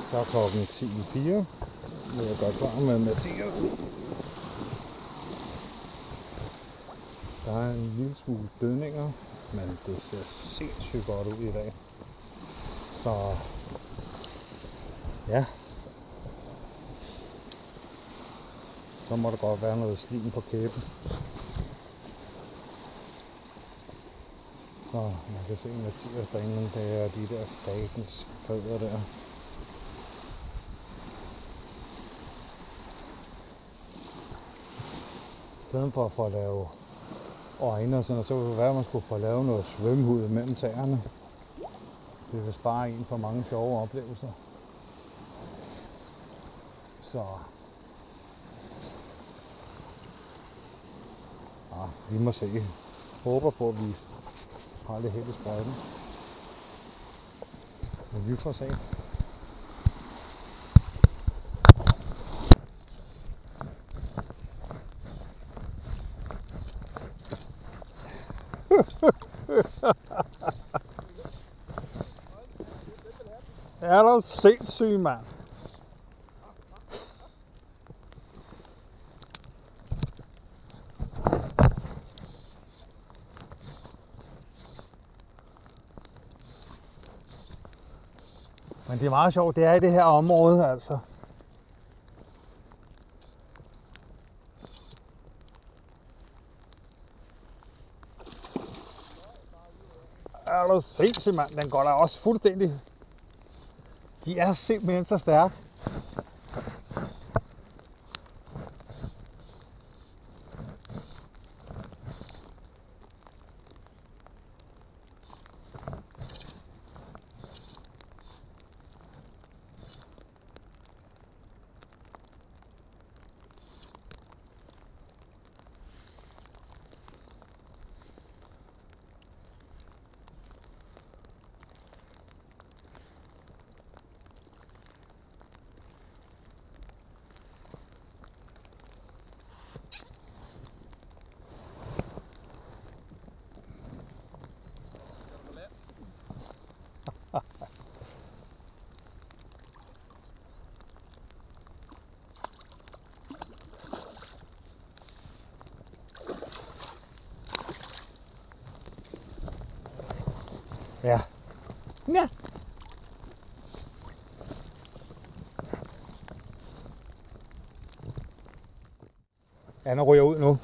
Så er klokken 10:04. Nu er jeg godt klar med Mathias. Der er en lille smule dødninger, men det ser sindssygt godt ud i dag. Så ja, så må der godt være noget slim på kæben. Så man kan se Mathias derinde, det er de der satans fødder der. I stedet for at få lavet øjne og sådan, så kunne det være, at man skulle få lavet noget svømmehud mellem tæerne. Det vil spare en for mange sjove oplevelser. Så ja, vi må se. Håber på, at vi har lidt held i sprøjten. Men vi får se. Er du sindssyg, mand? Men det er meget sjovt, det er i det her område, altså. Er du sindssyg, mand? Den går da også fuldstændig. De er simpelthen så stærke. Ja. Ja. Anna ryger ud nu.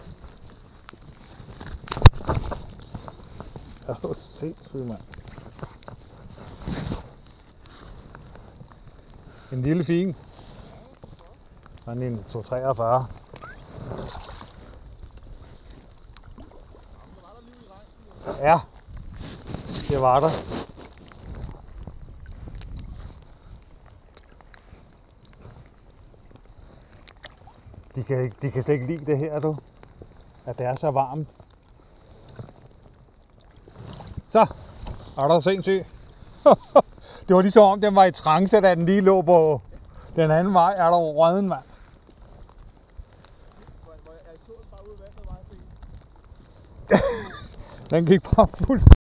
Det er jo sindssygt, mand. En lille fin. Han er en 243. Ja, det var der. De kan slet ikke lide det her, du. At det er så varmt. Så er der sindssygt. Det var ligesom om den var i trance, da den lige lå på den anden vej. Er der rødden, mand? Den gik bare fuldt.